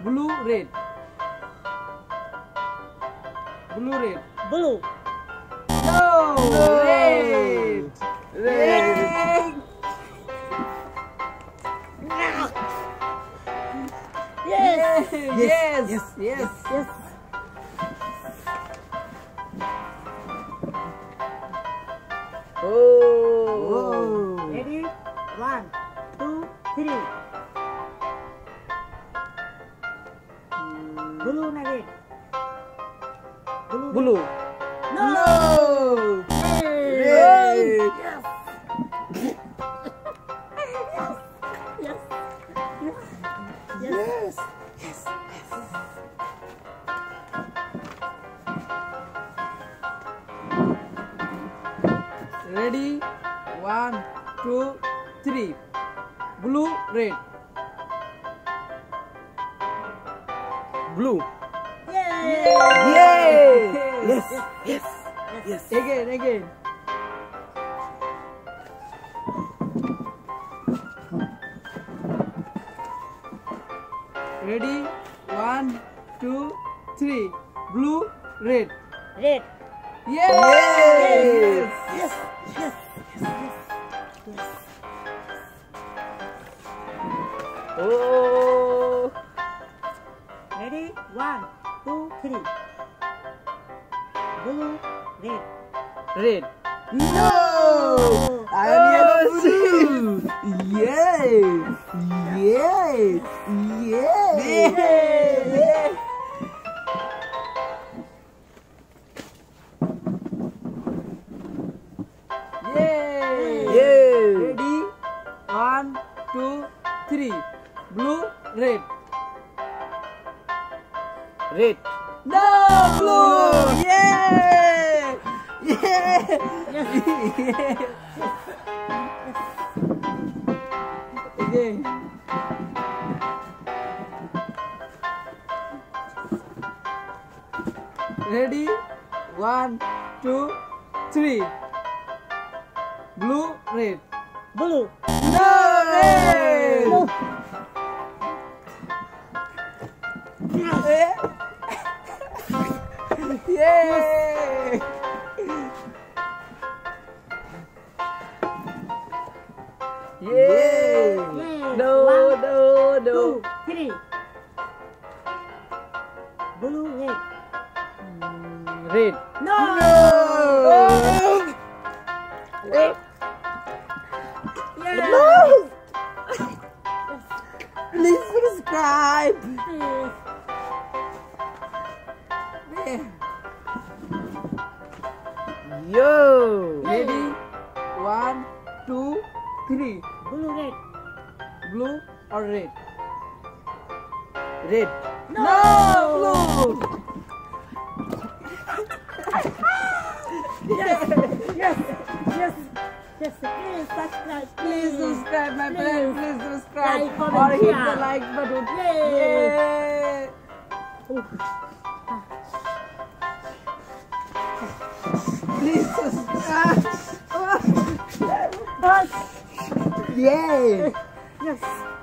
Blue, red. Blue, red. Blue. No, No. red. Red. Yes. Yes. Yes. Yes. Yes. Oh. Ready? 1, 2, 3. Blue na red. Blue. Blue. No. No. Red. Yes. Yes. Yes. Yes. Ready? 1, 2, 3. Blue, red. Blue. Yay. Yay. Yes. Yes. Yes. Again, again. Ready? 1, 2, 3. Blue, red. Red. Yes! Yes. Yes. Yes. Yes. Yes. Oh. Ready? 1, 2, 3. Blue, red. Red. No. I am yellow blue. Yay. Yay. Yay. Yay! Yay! Yay. Ready? 1, 2, 3. Blue, red. Red. No! Blue! Yay! Yay! Yes. Again. Ready? 1, 2, 3. Blue, red. Blue. No! Red! Blue. Eh? Yay! Yay. Yay. No, 1, no, no. 2, 3. Blue, red. Red. No. No. Yes. No. Please subscribe. Yo. Ready? 1, 2, 3. Blue, red. Blue or red? Red. No! Blue! Yes. Yes. Yes. Yes. Please subscribe. Please subscribe, my friend. Please subscribe. Like, comment, Or hit share. the like button. Yay. Yay! Please subscribe. Yes. Yay. Yes.